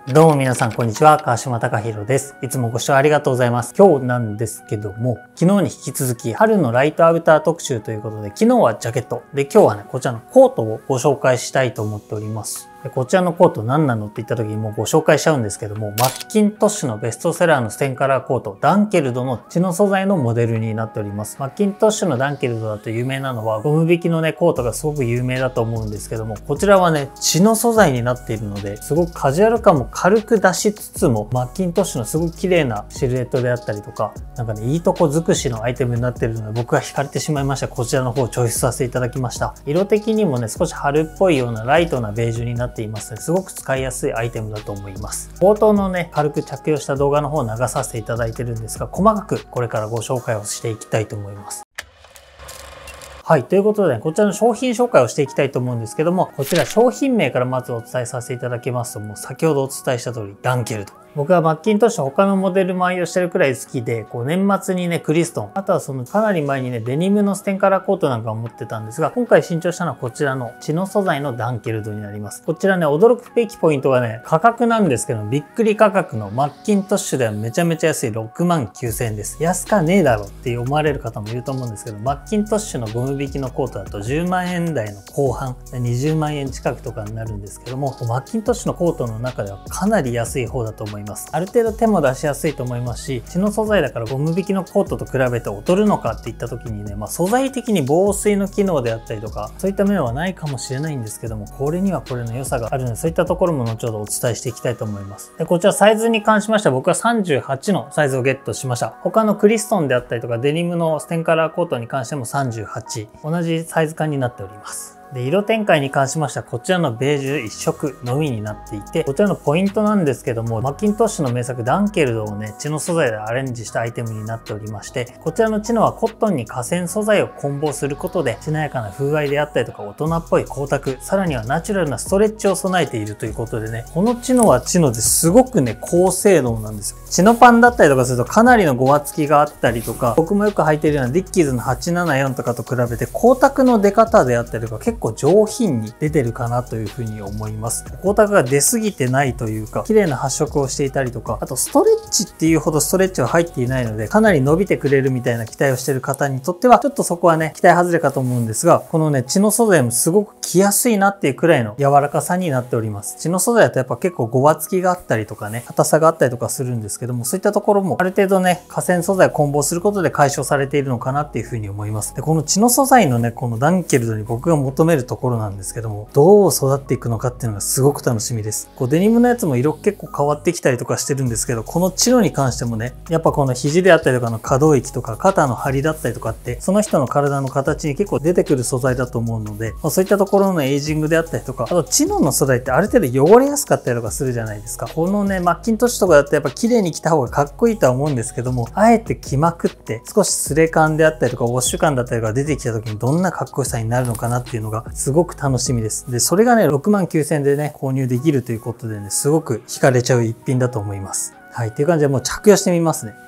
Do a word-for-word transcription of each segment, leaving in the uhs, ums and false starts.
どうも皆さんこんにちは、川島貴博です。いつもご視聴ありがとうございます。今日なんですけども、昨日に引き続き春のライトアウター特集ということで、昨日はジャケットで、今日はねこちらのコートをご紹介したいと思っております。でこちらのコート何なのって言った時にもうご紹介しちゃうんですけども、マッキントッシュのベストセラーのステンカラーコート、ダンケルドの血の素材のモデルになっております。マッキントッシュのダンケルドだと有名なのはゴム引きのねコートがすごく有名だと思うんですけども、こちらはね血の素材になっているので、すごくカジュアル感も軽く出しつつも、マッキントッシュのすごく綺麗なシルエットであったりとか、なんかねいいとこ尽くしのアイテムになっているので、僕が惹かれてしまいました。こちらの方をチョイスさせていただきました。色的にもね少し春っぽいようなライトなベージュになっていますので、すごく使いやすいアイテムだと思います。冒頭のね軽く着用した動画の方を流させていただいてるんですが、細かくこれからご紹介をしていきたいと思います。はい。ということで、ね、こちらの商品紹介をしていきたいと思うんですけども、こちら商品名からまずお伝えさせていただきますと、もう先ほどお伝えした通り、ダンケルド。僕はマッキントッシュ他のモデルも愛用してるくらい好きで、こう年末にね、クリストン、あとはそのかなり前にね、デニムのステンカラーコートなんかを持ってたんですが、今回新調したのはこちらの血の素材のダンケルドになります。こちらね、驚くべきポイントはね、価格なんですけど、びっくり価格のマッキントッシュではめちゃめちゃ安いろくまんきゅうせんえんです。安かねえだろって思われる方もいると思うんですけど、マッキントッシュのゴム引きのコートだとじゅうまんえん台の後半、にじゅうまんえん近くとかになるんですけども、マッキントッシュのコートの中ではかなり安い方だと思います。ある程度手も出しやすいと思いますし、血の素材だからゴム引きのコートと比べて劣るのかっていった時にね、まあ、素材的に防水の機能であったりとか、そういった面はないかもしれないんですけども、これにはこれの良さがあるので、そういったところも後ほどお伝えしていきたいと思います。でこちらサイズに関しましては、僕はさんじゅうはちのサイズをゲットしました。他のクリストンであったりとかデニムのステンカラーコートに関してもさんじゅうはち、同じサイズ感になっております。で色展開に関しましてはこちらのベージュ一色のみになっていて、こちらのポイントなんですけども、マッキントッシュの名作ダンケルドをね血の素材でアレンジしたアイテムになっておりまして、こちらのチノはコットンに化繊素材を混紡することで、しなやかな風合いであったりとか大人っぽい光沢、さらにはナチュラルなストレッチを備えているということでね、このチノはチノですごくね高性能なんですよ。チノパンだったりとかするとかなりのごわつきがあったりとか、僕もよく履いているようなディッキーズのはちななよんとかと比べて光沢の出方であったりとか結構上品に出てるかなというふうに思います。光沢が出過ぎてないというか、綺麗な発色をしていたりとか、あとストレッチっていうほどストレッチは入っていないので、かなり伸びてくれるみたいな期待をしている方にとっては、ちょっとそこはね、期待外れかと思うんですが、このね、血の素材もすごく着やすいなっていうくらいの柔らかさになっております。血の素材だとやっぱ結構ごわつきがあったりとかね、硬さがあったりとかするんですけども、そういったところもある程度ね、化繊素材を混紡することで解消されているのかなっていうふうに思います。で、この血の素材のね、このダンケルドに僕が求めるところなんですけども、どう育っていくのかっていうのがすごく楽しみです。こうデニムのやつも色結構変わってきたりとかしてるんですけど、このチノに関してもね、やっぱこの肘であったりとかの可動域とか肩の張りだったりとかって、その人の体の形に結構出てくる素材だと思うので、まあ、そういったところのエイジングであったりとか、あとチノの素材ってある程度汚れやすかったりとかするじゃないですか。このね、マッキントッシュとかだとやっぱ綺麗に着た方がかっこいいとは思うんですけども、あえて着まくって少しスレ感であったりとかウォッシュ感だったりが出てきた時にどんなかっこよさになるのかなっていうのがすごく楽しみです。で、それがね、ろくまんきゅうせんえんでね、購入できるということでね、すごく惹かれちゃう一品だと思います。はい。っていう感じでもう着用してみますね。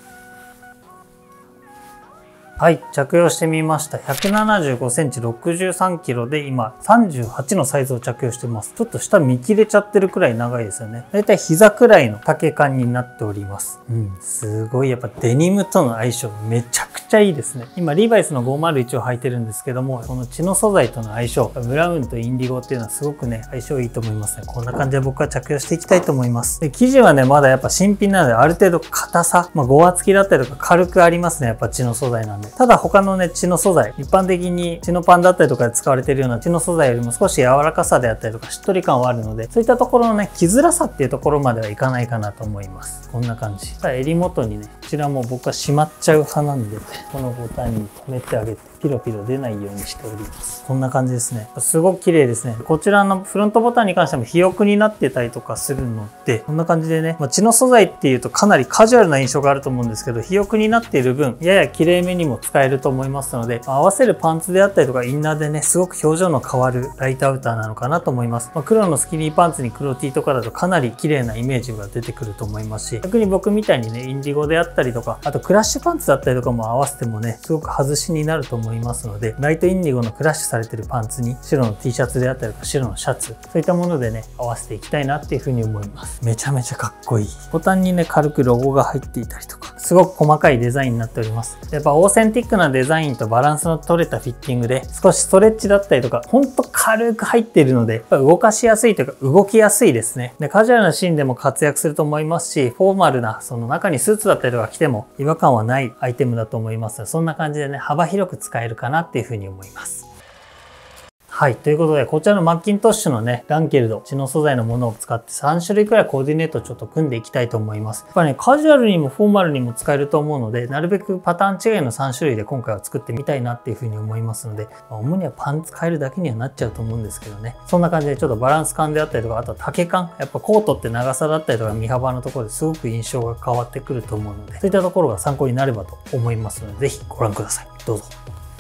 はい、着用してみました。ひゃくななじゅうごセンチ、ろくじゅうさんキロで今さんじゅうはちのサイズを着用してます。ちょっと下見切れちゃってるくらい長いですよね。だいたい膝くらいの丈感になっております。うん、すごいやっぱデニムとの相性めちゃくちゃいいですね。今リーバイスのごまるいちを履いてるんですけども、この血の素材との相性、ブラウンとインディゴっていうのはすごくね、相性いいと思いますね。こんな感じで僕は着用していきたいと思います。で、生地はね、まだやっぱ新品なのである程度硬さ、まあ、ごわつきだったりとか軽くありますね。やっぱ血の素材なんで。ただ他のね、血の素材、一般的に血のパンだったりとかで使われているような血の素材よりも少し柔らかさであったりとかしっとり感はあるので、そういったところのね、着づらさっていうところまではいかないかなと思います。こんな感じ。ただ襟元にね、こちらも僕はしまっちゃう派なんで、このボタンに留めてあげて、ピロピロ出ないようにしております。こんな感じですね。すごく綺麗ですね。こちらのフロントボタンに関しても肥沃になってたりとかするので、こんな感じでね、まあ、血の素材っていうとかなりカジュアルな印象があると思うんですけど、肥沃になっている分、やや綺麗めにも使えると思いますので、合わせるパンツであったりとかインナーでね、すごく表情の変わるライトアウターなのかなと思います。まあ、黒のスキニーパンツに黒 T とかだとかなり綺麗なイメージが出てくると思いますし、逆に僕みたいにね、インディゴであったりとか、あとクラッシュパンツだったりとかも合わせてもね、すごく外しになると思思いますので、ライトインディゴのクラッシュされてるパンツに白の T シャツであったりとか白のシャツ、そういったものでね、合わせていきたいなっていうふうに思います。めちゃめちゃかっこいい。ボタンにね、軽くロゴが入っていたりとか、すごく細かいデザインになっております。やっぱオーセンティックなデザインとバランスの取れたフィッティングで、少しストレッチだったりとか、ほんと軽く入っているので、やっぱ動かしやすいというか、動きやすいですね。で、カジュアルなシーンでも活躍すると思いますし、フォーマルな、その中にスーツだったりとか着ても違和感はないアイテムだと思います。そんな感じでね、幅広く使えるかなっていうふうに思います。はい。ということで、こちらのマッキントッシュのね、ランケルド、知能素材のものを使ってさん種類くらいコーディネートをちょっと組んでいきたいと思います。やっぱね、カジュアルにもフォーマルにも使えると思うので、なるべくパターン違いのさん種類で今回は作ってみたいなっていうふうに思いますので、まあ、主にはパンツ変えるだけにはなっちゃうと思うんですけどね。そんな感じでちょっとバランス感であったりとか、あとは丈感。やっぱコートって長さだったりとか身幅のところですごく印象が変わってくると思うので、そういったところが参考になればと思いますので、ぜひご覧ください。どうぞ。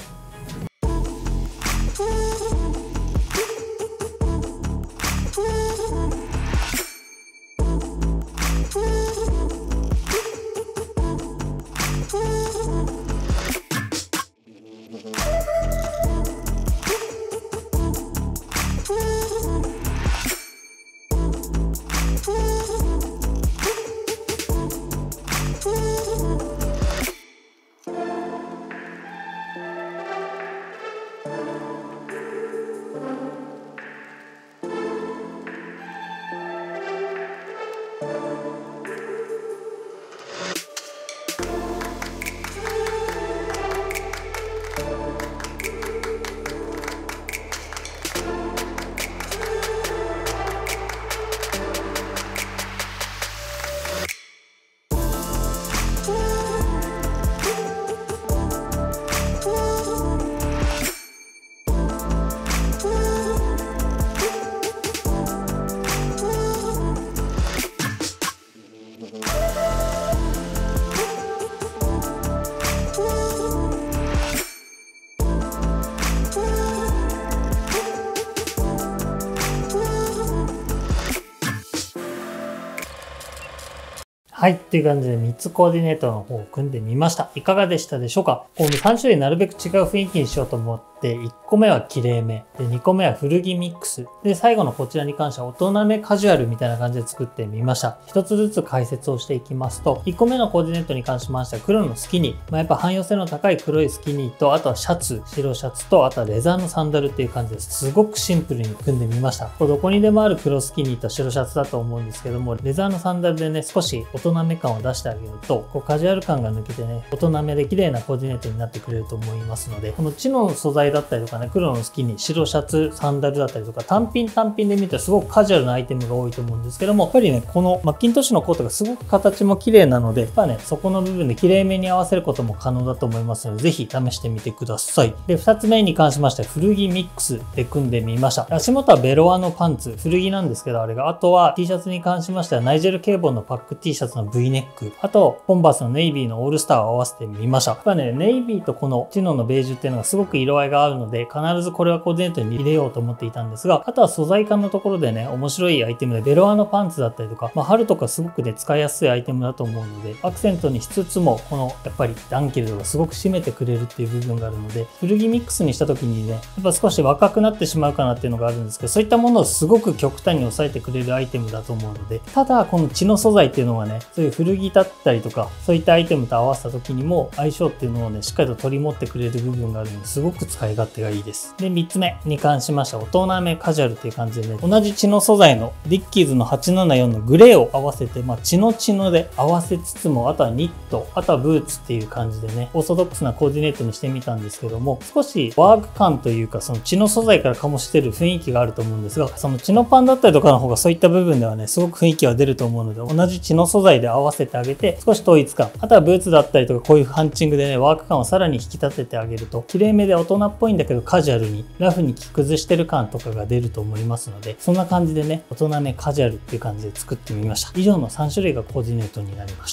はい。っていう感じでみっつコーディネートの方を組んでみました。いかがでしたでしょうか？このさん種類なるべく違う雰囲気にしようと思って、いっこめは綺麗め、でにこめは古着ミックス、で最後のこちらに関しては大人めカジュアルみたいな感じで作ってみました。一つずつ解説をしていきますと、いっこめのコーディネートに関しましては黒のスキニー、まあ、やっぱ汎用性の高い黒いスキニーと、あとはシャツ、白シャツと、あとはレザーのサンダルっていう感じです。すごくシンプルに組んでみました。これどこにでもある黒スキニーと白シャツだと思うんですけども、レザーのサンダルでね、少し大人め感を出してあげると、こうカジュアル感が抜けてね、大人めで綺麗なコーディネートになってくれると思いますので、このチノの素材だったりとかね、黒のスキニー、白シャツ、サンダルだったりとか、単品単品で見たらすごくカジュアルなアイテムが多いと思うんですけども、やっぱりね、このマッキントッシュのコートがすごく形も綺麗なので、やっぱね、そこの部分で綺麗めに合わせることも可能だと思いますので、ぜひ試してみてください。で、二つ目に関しましては、古着ミックスで組んでみました。足元はベロアのパンツ、古着なんですけど、あれが。あとは T シャツに関しましては、ナイジェル・ケーボンのパック T シャツの V ネック、あと、コンバースのネイビーのオールスターを合わせてみました。やっぱね、ネイビーとこのチノのベージュっていうのがすごく色合いが合うので、必ずこれはコーディネートに入れようと思っていたんですが、あとは素材感のところでね、面白いアイテムでベロアのパンツだったりとか、まあ、春とかすごくね、使いやすいアイテムだと思うので、アクセントにしつつも、このやっぱりダンケルドがすごく締めてくれるっていう部分があるので、古着ミックスにした時にね、やっぱ少し若くなってしまうかなっていうのがあるんですけど、そういったものをすごく極端に抑えてくれるアイテムだと思うので、ただこのチノ素材っていうのはね、そういう古着だったりとか、そういったアイテムと合わせた時にも相性っていうのをね、しっかりと取り持ってくれる部分があるので、すごく使い勝手がいいです。で、みっつめに関しましては、大人めカジュアルっていう感じでね、同じチノ素材のディッキーズのはちななよんのグレーを合わせて、まあ、チノチノで合わせつつも、あとはニット、あとはブーツっていう感じでね、オーソドックスなコーディネートにしてみたんですけども、少しワーク感というか、そのチノ素材から醸してる雰囲気があると思うんですが、そのチノパンだったりとかの方がそういった部分ではね、すごく雰囲気は出ると思うので、同じチノ素材で合わせてあげて、少し統一感、あとはブーツだったりとか、こういうハンチングでね、ワーク感をさらに引き立ててあげると、綺麗めで大人っぽいんだけどカジュアルに、ラフに着崩してる感とかが出ると思いますので、そんな感じでね、大人めカジュアルっていう感じで作ってみました。以上のさん種類がコーディネートになりました。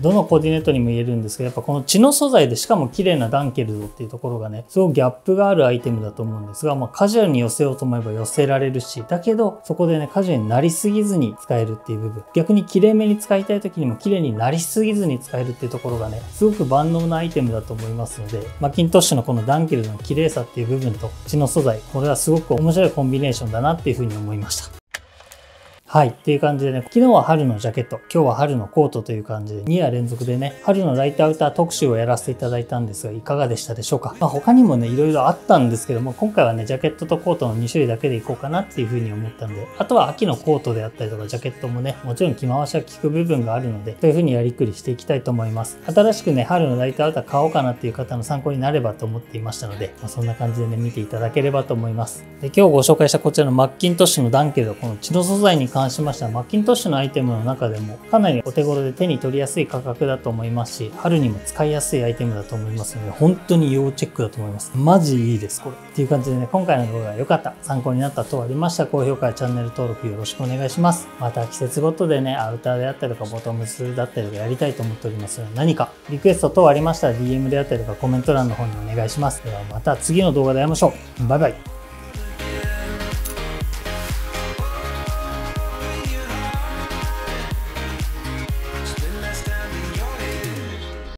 どのコーディネートにも言えるんですけど、やっぱこの血の素材でしかも綺麗なダンケルドっていうところがね、すごくギャップがあるアイテムだと思うんですが、まあカジュアルに寄せようと思えば寄せられるし、だけどそこでね、カジュアルになりすぎずに使えるっていう部分、逆に綺麗めに使いたい時にも綺麗になりすぎずに使えるっていうところがね、すごく万能なアイテムだと思いますので、マッキントッシュのこのダンケルドの綺麗さっていう部分と血の素材、これはすごく面白いコンビネーションだなっていうふうに思いました。はい。っていう感じでね、昨日は春のジャケット、今日は春のコートという感じでに夜連続でね、春のライトアウター特集をやらせていただいたんですが、いかがでしたでしょうか。まあ他にもね、いろいろあったんですけども、今回はね、ジャケットとコートのに種類だけでいこうかなっていうふうに思ったんで、あとは秋のコートであったりとか、ジャケットもね、もちろん着回しは効く部分があるので、そういうふうにやりくりしていきたいと思います。新しくね、春のライトアウター買おうかなっていう方の参考になればと思っていましたので、まあ、そんな感じでね、見ていただければと思います。で、今日ご紹介したこちらのマッキントッシュのダンケルド、この血の素材に関しましては、マッキントッシュのアイテムの中でもかなりお手頃で手に取りやすい価格だと思いますし、春にも使いやすいアイテムだと思いますので、本当に要チェックだと思います。マジいいです、これ。っていう感じでね、今回の動画が良かった、参考になった等ありましたら、高評価やチャンネル登録よろしくお願いします。また季節ごとでね、アウターであったりとか、ボトムスだったりとかやりたいと思っておりますので、何かリクエスト等ありましたら ディーエム であったりとかコメント欄の方にお願いします。ではまた次の動画で会いましょう。バイバイ。